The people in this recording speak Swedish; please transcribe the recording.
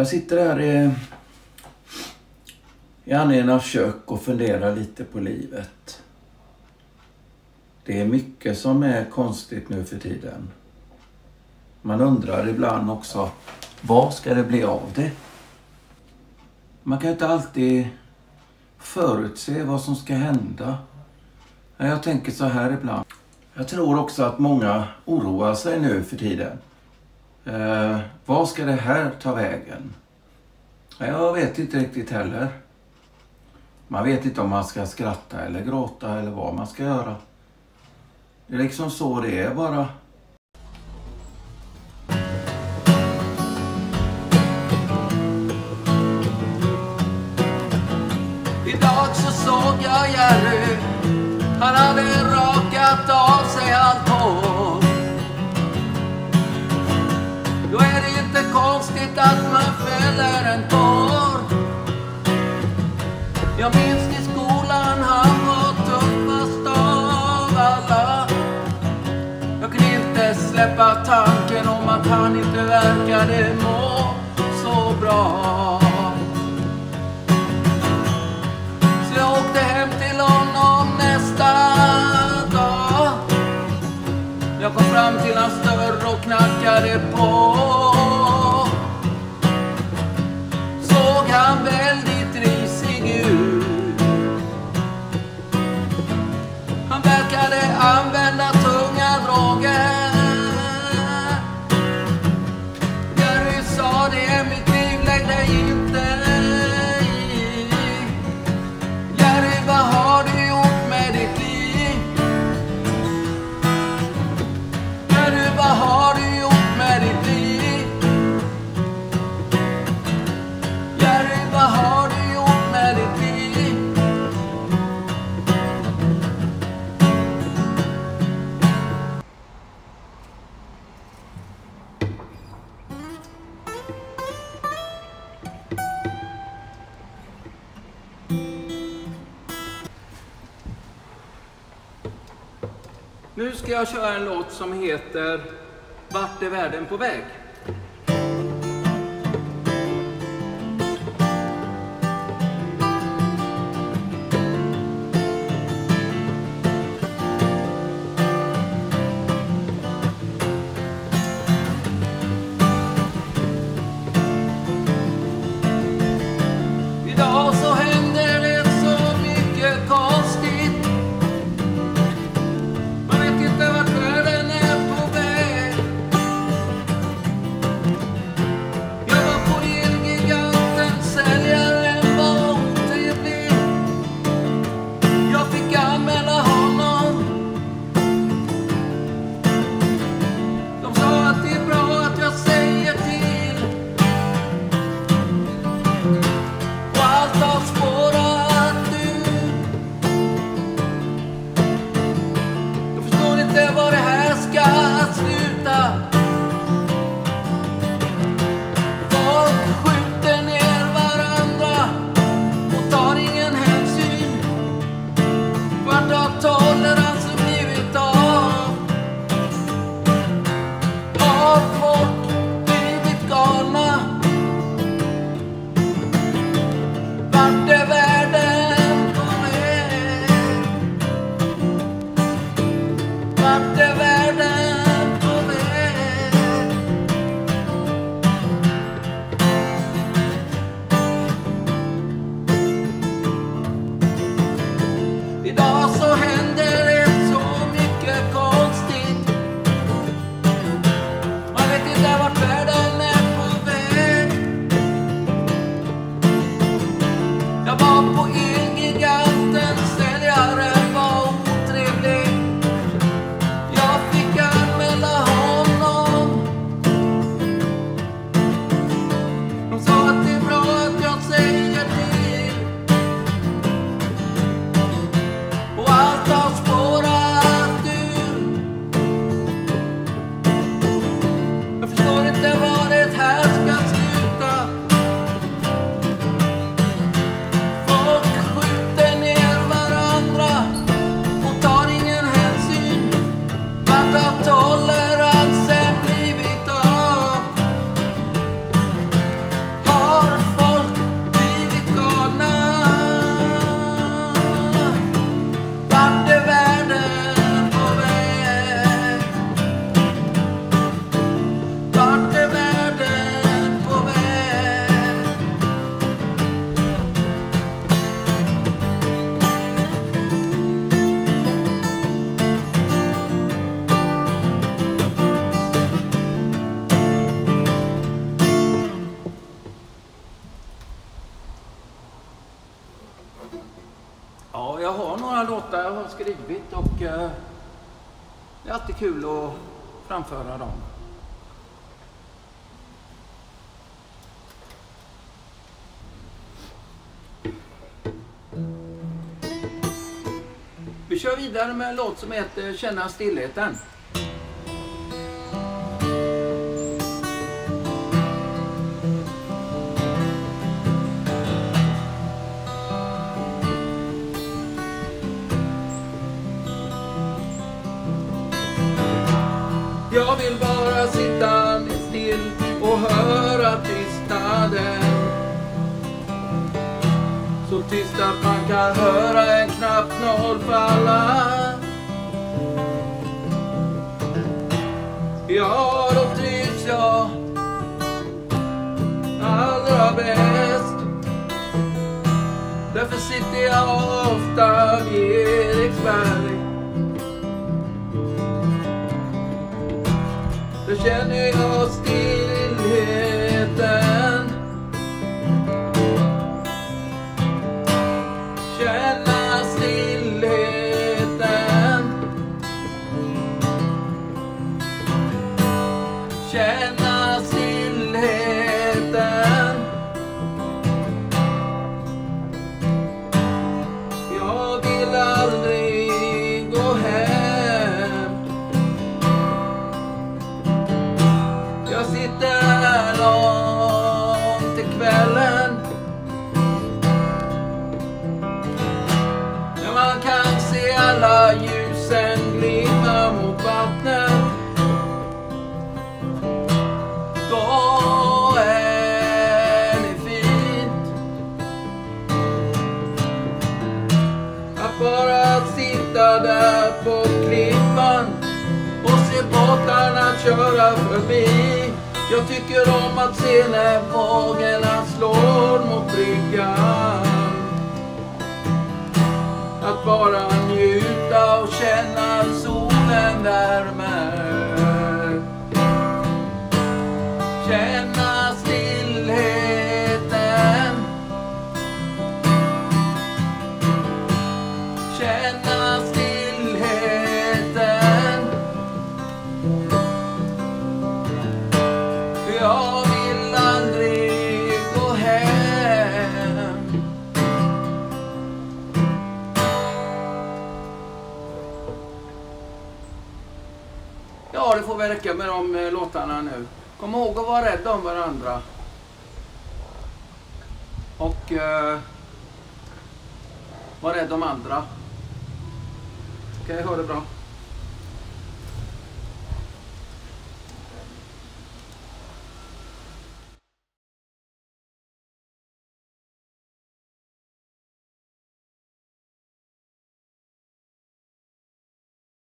Jag sitter här i Annenas kök och funderar lite på livet. Det är mycket som är konstigt nu för tiden. Man undrar ibland också, vad ska det bli av det? Man kan inte alltid förutse vad som ska hända. Jag tänker så här ibland. Jag tror också att många oroar sig nu för tiden. Vad ska det här ta vägen? Jag vet inte riktigt heller. Man vet inte om man ska skratta eller gråta eller vad man ska göra. Det är liksom så det är bara. Idag så såg jag Jerry. Han hade rakat av sig allt hår. Då är det inte konstigt att man fäller en tår. Jag minns i skolan han var tuffast av alla. Jag kunde inte släppa tanken om att han inte verkade må så bra. Så jag åkte hem till honom nästa dag. Jag kom fram till hans dörr och knackade på. Såg han väldigt risig ut. Han verkade använda tunga droger. Jerry sa det, mitt liv lägg dig inte i. Jerry, vad har du gjort med ditt liv? Jerry, vad har du gjort med ditt liv? Jerry, vad har du gjort med ditt liv? Nu ska jag köra en låt som heter Vart är världen på väg? Idag så händer det så mycket konstigt. Man vet inte vart världen är på väg. Jag var på Elgiganten, säljaren var otrevlig. Jag fick anmäla honom. De sa att det är bra att jag säger till. Och allt har spårat ut. Jag förstår inte var det här ska sluta. Folk skjuter ner varandra och tar ingen hänsyn. Vart har toleransen blivit av? Har folk blivit galna? Vart är världen på väg? Vart är världen på väg? Idag så händer det så mycket konstigt. Man vet inte vart världen är på väg. Jag var på Elgiganten, säljaren var otrevlig. Jag fick anmäla honom. De sa att det är bra att jag säger till. Och allt har spårat ut. Jag förstår inte var det här ska sluta. Folk Ja, jag har några låtar jag har skrivit och det är alltid kul att framföra dem. Vi kör vidare med en låt som heter Känna stillheten. Jag vill bara sitta still och höra tystnaden. Så tyst att man kan höra en knapp noll falla. Ja, då trivs jag allra bäst. Därför sitter jag ofta vid Eriksberg. Då känner jag stillheten. Känna stillheten. Känna stillheten. Jag vill aldrig gå hem. Jag sitter här långt till kvällen. När man kan se alla ljusen glimma mot vattnet. Då är det fint att bara sitta där på klippan och se båtarna köra förbi. Jag tycker om att se när vågorna slår mot bryggan. Att bara njuta och känna solen värmer. Känna stillheten. Känna stillheten. Jag vill aldrig gå hem. Ja, det får väl räcka med de låtarna nu. Kom ihåg att vara rädda om varandra. Och var rädd om andra. Okej, ha det bra.